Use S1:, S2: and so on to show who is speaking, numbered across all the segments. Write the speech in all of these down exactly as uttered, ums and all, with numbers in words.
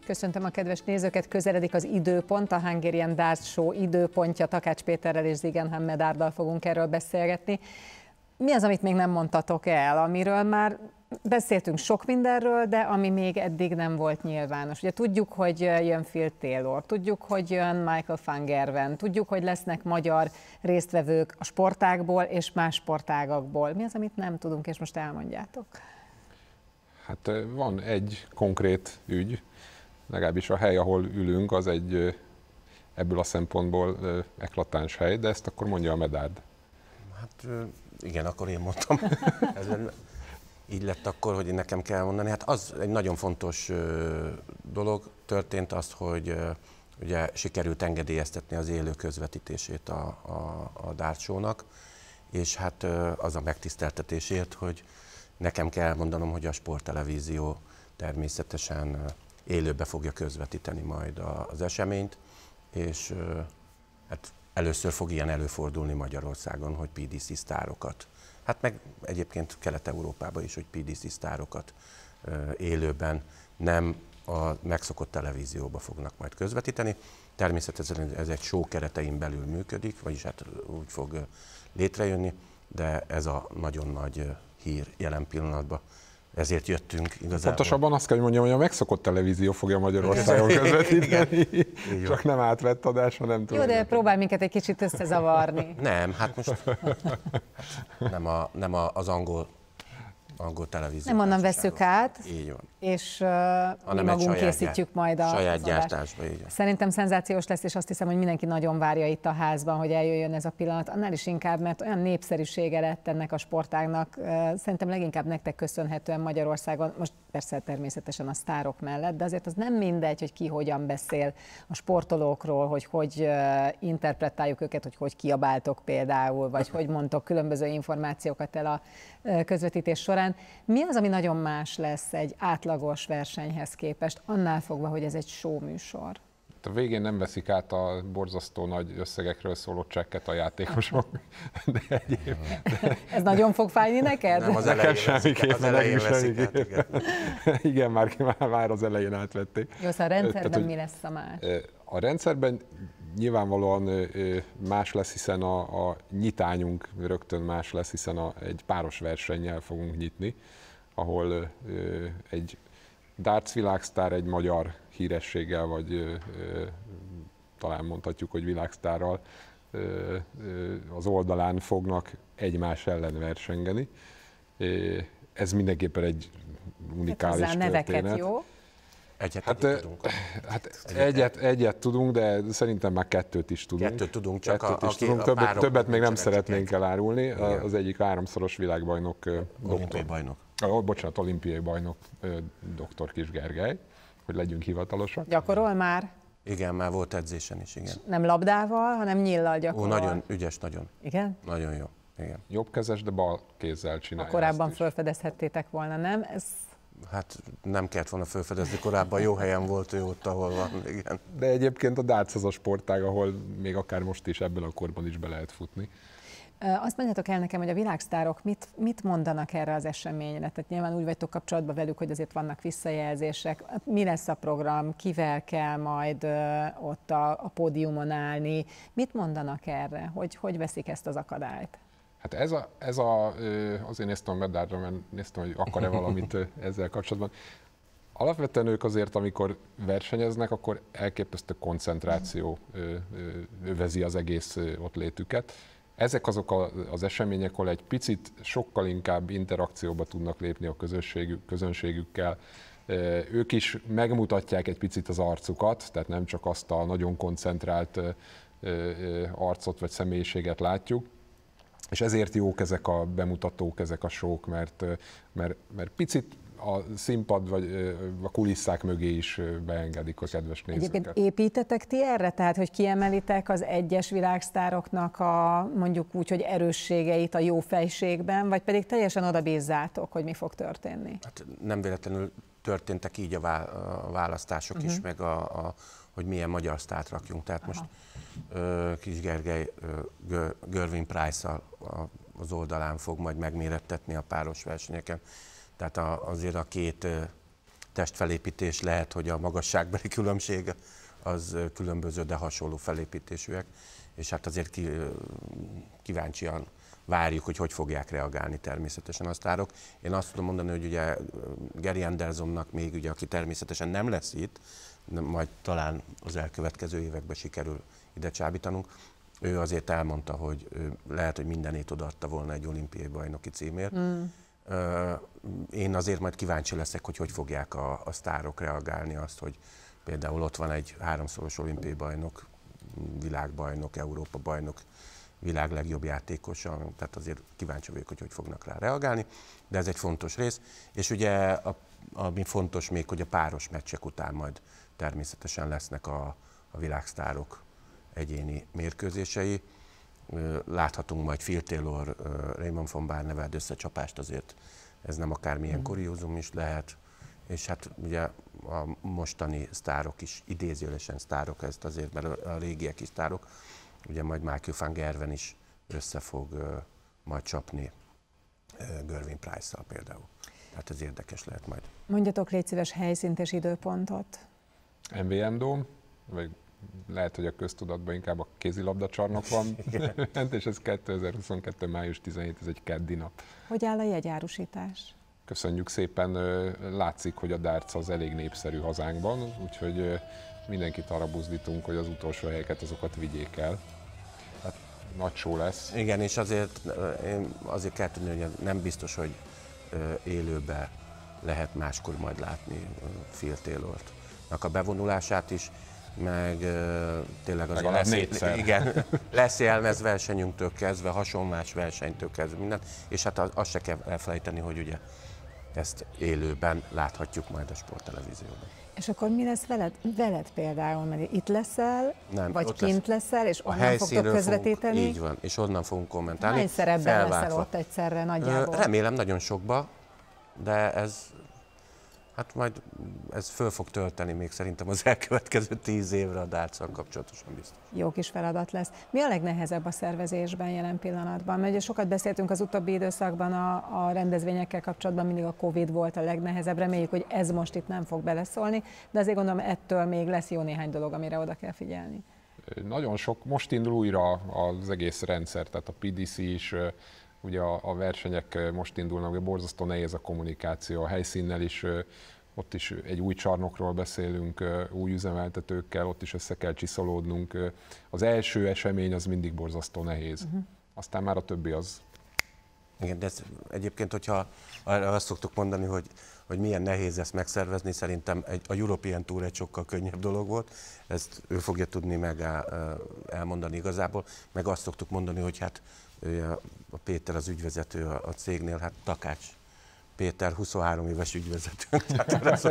S1: köszöntöm a kedves nézőket, közeledik az időpont, a Hungarian Darts Show időpontja, Takács Péterrel és Ziegenhalb Medárdal fogunk erről beszélgetni. Mi az, amit még nem mondtatok el, amiről már beszéltünk sok mindenről, de ami még eddig nem volt nyilvános? Ugye tudjuk, hogy jön Phil Taylor, tudjuk, hogy jön Michael van Gerwen, tudjuk, hogy lesznek magyar résztvevők a sportágból és más sportágakból. Mi az, amit nem tudunk, és most elmondjátok?
S2: Hát van egy konkrét ügy, legalábbis a hely, ahol ülünk, az egy ebből a szempontból eklatáns hely, de ezt akkor mondja a Medárd.
S3: Hát igen, akkor én mondtam. Ez így lett akkor, hogy nekem kell mondani. Hát az egy nagyon fontos dolog történt az, hogy ugye sikerült engedélyeztetni az élő közvetítését a, a, a Darts Show-nak, és hát az a megtiszteltetésért, hogy nekem kell mondanom, hogy a sporttelevízió természetesen élőbe fogja közvetíteni majd az eseményt, és hát először fog ilyen előfordulni Magyarországon, hogy pé dé cé sztárokat, hát meg egyébként Kelet-Európában is, hogy pé dé cé sztárokat élőben nem a megszokott televízióba fognak majd közvetíteni. Természetesen ez egy show keretein belül működik, vagyis hát úgy fog létrejönni, de ez a nagyon nagy hír jelen pillanatban. Ezért jöttünk igazából.
S2: Pontosabban azt kell, hogy mondjam, hogy a megszokott televízió fogja Magyarországon közvetíteni, csak nem átvett adás, ha nem tudom.
S1: Jó, de próbál minket egy kicsit összezavarni.
S3: Nem, hát most nem, a, nem a, az angol, angol televízió.
S1: Nem onnan vesszük át,
S3: így van.
S1: És uh, mi magunk készítjük gyár, majd a
S3: saját gyártásba. Így van.
S1: Szerintem szenzációs lesz, és azt hiszem, hogy mindenki nagyon várja itt a házban, hogy eljöjjön ez a pillanat. Annál is inkább, mert olyan népszerűsége lett ennek a sportágnak. Szerintem leginkább nektek köszönhetően Magyarországon, most persze természetesen a sztárok mellett, de azért az nem mindegy, hogy ki hogyan beszél a sportolókról, hogy hogy interpretáljuk őket, hogy hogy kiabáltok például, vagy hogy mondtok különböző információkat el a közvetítés során. Mi az, ami nagyon más lesz egy átlagos versenyhez képest, annál fogva, hogy ez egy show műsor?
S2: A végén nem veszik át a borzasztó nagy összegekről szóló csekket a játékosok. De egyéb, de...
S1: Ez nagyon fog fájni neked?
S3: Nem, az elején
S2: semmiképp,
S3: az elején veszik át,
S2: igen. igen, már, már az elején átvették.
S1: Jó, szóval a rendszerben Tehát, mi lesz a más?
S2: A rendszerben nyilvánvalóan más lesz, hiszen a, a nyitányunk rögtön más lesz, hiszen a, egy páros versennyel fogunk nyitni, ahol egy darts világsztár egy magyar hírességgel, vagy ö, ö, talán mondhatjuk, hogy világsztárral ö, ö, az oldalán fognak egymás ellen versengeni. Ez mindenképpen egy unikális
S1: hát
S2: történet.
S1: Neveket, jó?
S3: Egyet
S2: hát,
S3: tudunk.
S2: Hát egyet, egyet tudunk, de szerintem már kettőt is tudunk.
S3: Kettőt tudunk, csak
S2: kettőt
S3: a,
S2: is tudunk. Többet, többet még nem szeretnénk elárulni.
S3: Igen.
S2: Az egyik háromszoros világbajnok.
S3: Olimpiai bajnok.
S2: Oh, bocsánat, olimpiai bajnok doktor Kis Gergely, hogy legyünk hivatalosak.
S1: Gyakorol már?
S3: Igen, már volt edzésen is, igen.
S1: Nem labdával, hanem nyillal gyakorol.
S3: Ó, nagyon ügyes, nagyon.
S1: Igen?
S3: Nagyon jó, igen.
S2: Jobbkezes, de bal kézzel csinálja.
S1: Korábban felfedezhettétek volna, nem? Ez...
S3: Hát nem kellett volna felfedezni, korábban jó helyen volt ő ott, ahol van, igen.
S2: De egyébként a darts az a sportág, ahol még akár most is ebben a korban is be lehet futni.
S1: Azt mondjátok el nekem, hogy a világsztárok mit, mit mondanak erre az eseményre? Tehát nyilván úgy vagytok kapcsolatban velük, hogy azért vannak visszajelzések. Mi lesz a program? Kivel kell majd ott a, a pódiumon állni? Mit mondanak erre? Hogy, hogy veszik ezt az akadályt?
S2: Hát ez a, ez a azért néztem a Medárdra, mert néztem, hogy akar-e valamit ezzel kapcsolatban. Alapvetően ők azért, amikor versenyeznek, akkor elképesztő koncentráció övezi az egész ott létüket. Ezek azok az események, ahol egy picit sokkal inkább interakcióba tudnak lépni a közönségük, közönségükkel. Ők is megmutatják egy picit az arcukat, tehát nem csak azt a nagyon koncentrált arcot vagy személyiséget látjuk. És ezért jók ezek a bemutatók, ezek a showk, mert, mert, mert picit a színpad vagy a kulisszák mögé is beengedik a kedves nézőket.
S1: Egyébként építetek ti erre? Tehát, hogy kiemelitek az egyes világsztároknak a mondjuk úgy, hogy erősségeit a jó fejségben, vagy pedig teljesen oda bízzátok, hogy mi fog történni? Hát
S3: nem véletlenül történtek így a választások uh-huh. is, meg a, a, hogy milyen magyar sztárt rakjunk. Tehát Aha. most uh, Kis Gergely uh, Gerwin Price-szal az oldalán fog majd megmérettetni a páros versenyeken. Tehát a, azért a két testfelépítés, lehet, hogy a magasságbeli különbség az különböző, de hasonló felépítésűek, és hát azért ki, kíváncsian várjuk, hogy hogy fogják reagálni természetesen a sztárok. Én azt tudom mondani, hogy ugye Gary Andersonnak még, ugye, aki természetesen nem lesz itt, majd talán az elkövetkező években sikerül ide csábítanunk, ő azért elmondta, hogy ő lehet, hogy mindenét odaadta volna egy olimpiai bajnoki címért. Mm. Én azért majd kíváncsi leszek, hogy hogy fogják a, a sztárok reagálni azt, hogy például ott van egy háromszoros olimpiai bajnok, világbajnok, Európa bajnok, világ legjobb játékosa, tehát azért kíváncsi vagyok, hogy hogy fognak rá reagálni, de ez egy fontos rész. És ugye a, ami fontos még, hogy a páros meccsek után majd természetesen lesznek a, a világsztárok egyéni mérkőzései. Láthatunk majd Phil Taylor, Raymond von Barneveld összecsapást, azért ez nem akármilyen mm. kuriózum is lehet, és hát ugye a mostani sztárok is, idézőjelesen sztárok, ezt azért, mert a régiek is sztárok, ugye majd Michael van Gerwen is össze fog uh, majd csapni uh, Gervin Price-szal például. Tehát ez érdekes lehet majd.
S1: Mondjatok légy szíves helyszínt és időpontot.
S2: em vé em Dome, vagy lehet, hogy a köztudatban inkább a kézilabdacsarnok van, és ez kétezer-huszonkettő. május tizenhetedike, ez egy keddi nap.
S1: Hogy áll a jegyárusítás?
S2: Köszönjük szépen, látszik, hogy a darts az elég népszerű hazánkban, úgyhogy mindenkit arra buzdítunk, hogy az utolsó helyeket azokat vigyék el. Hát nagy show lesz.
S3: Igen, és azért, én azért kell tudni, hogy nem biztos, hogy élőben lehet máskor majd látni Phil Taylornak a bevonulását is, meg tényleg az
S2: lesz,
S3: igen, lesz jelmez versenyünktől kezdve, hasonlás versenytől kezdve minden, és hát azt se kell elfelejteni, hogy ugye ezt élőben láthatjuk majd a sporttelevízióban.
S1: És akkor mi lesz veled, veled például, mert itt leszel,
S3: nem,
S1: vagy kint lesz, leszel, és onnan fogtok közvetíteni?
S3: Fogunk, így van, és onnan fogunk kommentálni.
S1: Hány szerepben leszel ott egyszerre nagyjából?
S3: Remélem nagyon sokba, de ez, hát majd ez föl fog tölteni még szerintem az elkövetkező tíz évre a dartsszal kapcsolatosan biztos.
S1: Jó kis feladat lesz. Mi a legnehezebb a szervezésben jelen pillanatban? Mert ugye sokat beszéltünk az utóbbi időszakban a, a rendezvényekkel kapcsolatban, mindig a Covid volt a legnehezebb, reméljük, hogy ez most itt nem fog beleszólni, de azért gondolom ettől még lesz jó néhány dolog, amire oda kell figyelni.
S2: Nagyon sok, most indul újra az egész rendszer, tehát a pé dé cé is, ugye a, a versenyek most indulnak, borzasztó nehéz a kommunikáció, a helyszínnel is, ott is egy új csarnokról beszélünk, új üzemeltetőkkel, ott is össze kell csiszolódnunk. Az első esemény az mindig borzasztó nehéz, uh-huh. aztán már a többi az.
S3: Igen, de ez, egyébként, hogyha azt szoktuk mondani, hogy, hogy milyen nehéz ezt megszervezni, szerintem egy, a European Tour egy sokkal könnyebb dolog volt, ezt ő fogja tudni meg elmondani igazából, meg azt szoktuk mondani, hogy hát a Péter az ügyvezető a cégnél, hát Takács Péter huszonhárom éves ügyvezetőnk, tehát,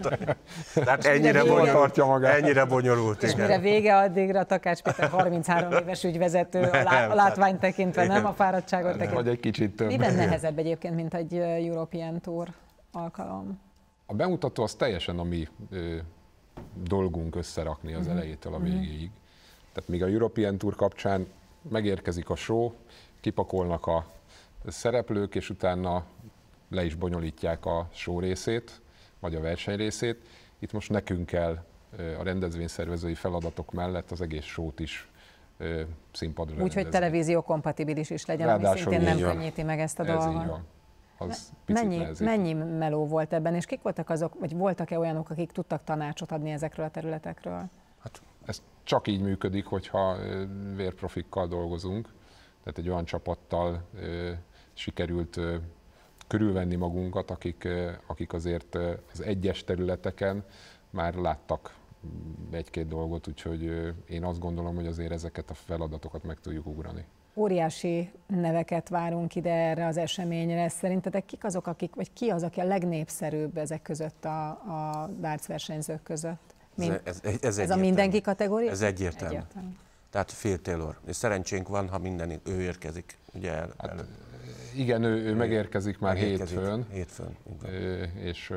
S3: tehát ennyire, bonyolult, ennyire bonyolult.
S1: És mire vége addigra Takács Péter harminchárom éves ügyvezető, a, lá, a látványt tekintve, nem a fáradtságot tekintve.
S2: Vagy egy kicsit több.
S1: Miben nehezebb egyébként, mint egy European Tour alkalom?
S2: A bemutató az teljesen a mi ö, dolgunk összerakni az elejétől a végéig. Tehát míg a European Tour kapcsán megérkezik a show, kipakolnak a szereplők, és utána le is bonyolítják a show részét, vagy a verseny részét. Itt most nekünk kell a rendezvényszervezői feladatok mellett az egész show-t is színpadra rendezni.
S1: Úgyhogy televízió kompatibilis is legyen, ráadásul ami szintén nem könnyíti meg ezt a
S2: ez
S1: dolgot.
S2: Így van. Az
S1: mennyi, mennyi meló volt ebben, és kik voltak azok, vagy voltak-e olyanok, akik tudtak tanácsot adni ezekről a területekről?
S2: Hát ez csak így működik, hogyha vérprofikkal dolgozunk, tehát egy olyan csapattal sikerült körülvenni magunkat, akik, akik azért az egyes területeken már láttak egy-két dolgot, úgyhogy én azt gondolom, hogy azért ezeket a feladatokat meg tudjuk ugrani.
S1: Óriási neveket várunk ide erre az eseményre. Szerintetek kik azok, akik, vagy ki az, aki a legnépszerűbb ezek között a, a darts versenyzők között?
S3: Mind, ez, ez, ez,
S1: ez a mindenki kategória?
S3: Ez egyértelmű. egyértelmű. Tehát Phil Taylor. És szerencsénk van, ha minden ő érkezik. Ugye el,
S2: hát,
S3: el,
S2: igen, ő, ő megérkezik már
S3: megérkezik,
S2: hétfőn,
S3: hétfőn
S2: és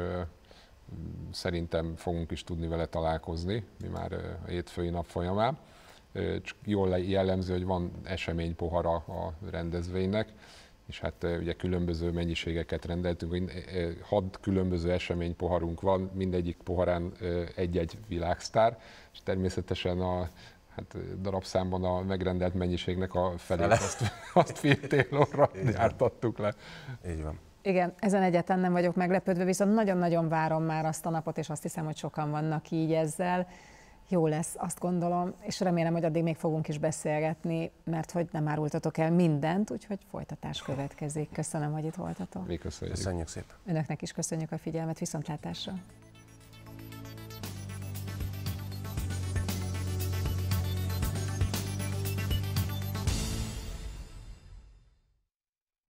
S2: szerintem fogunk is tudni vele találkozni, mi már a hétfői nap folyamán. Csak jól jellemző, hogy van eseménypohara a rendezvénynek, és hát ugye különböző mennyiségeket rendeltünk, hat különböző eseménypoharunk van, mindegyik poharán egy-egy világsztár, és természetesen a hát darabszámban a megrendelt mennyiségnek a felét azt, azt Phil gyártattuk le.
S3: Így van.
S1: Igen, ezen egyáltalán nem vagyok meglepődve, viszont nagyon-nagyon várom már azt a napot, és azt hiszem, hogy sokan vannak így ezzel. Jó lesz, azt gondolom, és remélem, hogy addig még fogunk is beszélgetni, mert hogy nem árultatok el mindent, úgyhogy folytatás következik. Köszönöm, hogy itt voltatok.
S2: Mi köszönjük.
S3: Köszönjük szépen.
S1: Önöknek is köszönjük a figyelmet, viszontlátásra.